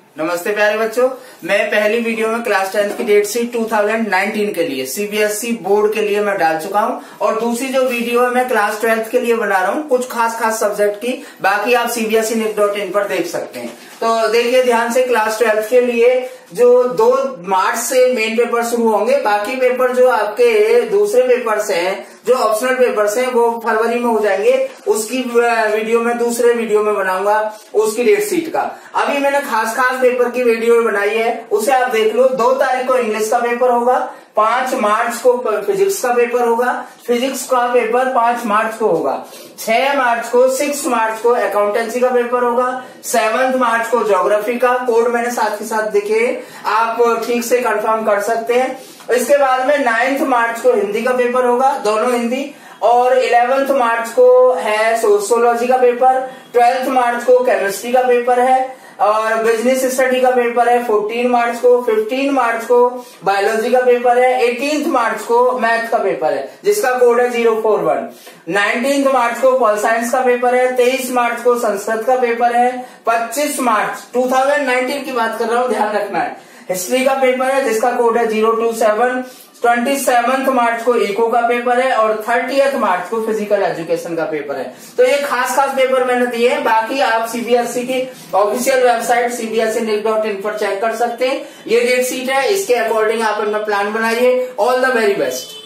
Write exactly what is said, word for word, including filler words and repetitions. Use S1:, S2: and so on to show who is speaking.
S1: नमस्ते प्यारे बच्चों, मैं पहली वीडियो में क्लास टेंथ की डेट शीट दो हज़ार उन्नीस के लिए सीबीएसई बोर्ड के लिए मैं डाल चुका हूं और दूसरी जो वीडियो है मैं क्लास ट्वेल्थ के लिए बना रहा हूं, कुछ खास खास सब्जेक्ट की। बाकी आप सीबीएसई निक डॉट इन पर देख सकते हैं। तो देखिए ध्यान से, क्लास ट्वेल्थ के लिए जो दो मार्च से मेन पेपर शुरू होंगे, बाकी पेपर जो आपके दूसरे पेपर्स हैं, जो ऑप्शनल पेपर्स हैं, वो फरवरी में हो जाएंगे। उसकी वीडियो में दूसरे वीडियो में बनाऊंगा उसकी डेट शीट का। अभी मैंने खास खास पेपर की वीडियो बनाई है, उसे आप देख लो। दो तारीख को इंग्लिश का पेपर होगा, पांच मार्च को फिजिक्स का पेपर होगा, फिजिक्स का पेपर पांच मार्च को होगा। छह मार्च को सिक्स मार्च को अकाउंटेंसी का पेपर होगा, सेवंथ मार्च को ज्योग्राफी का। कोड मैंने साथ के साथ देखे, आप ठीक से कंफर्म कर सकते हैं। इसके बाद में नाइन्थ मार्च को हिंदी का पेपर होगा, दोनों हिंदी। और इलेवेंथ मार्च को है सोशियोलॉजी का पेपर, ट्वेल्थ मार्च को केमिस्ट्री का पेपर है और बिजनेस स्टडी का पेपर है चौदह मार्च को। पंद्रह मार्च को बायोलॉजी का पेपर है, अठारह मार्च को मैथ का पेपर है जिसका कोड है जीरो फोर वन। उन्नीस मार्च को पॉल साइंस का पेपर है, तेईस मार्च को संस्कृत का पेपर है, पच्चीस मार्च दो हज़ार उन्नीस की बात कर रहा हूं, ध्यान रखना है। हिस्ट्री का पेपर है जिसका कोड है जीरो टू सेवन। सत्ताईस मार्च को इको का पेपर है और तीस मार्च को फिजिकल एजुकेशन का पेपर है। तो ये खास खास पेपर मैंने दिए हैं। बाकी आप सीबीएसई की official website C B S E nic dot in पर चेक कर सकते हैं। ये डेट शीट है, इसके अकॉर्डिंग आप अपना प्लान बनाइए। All the very best.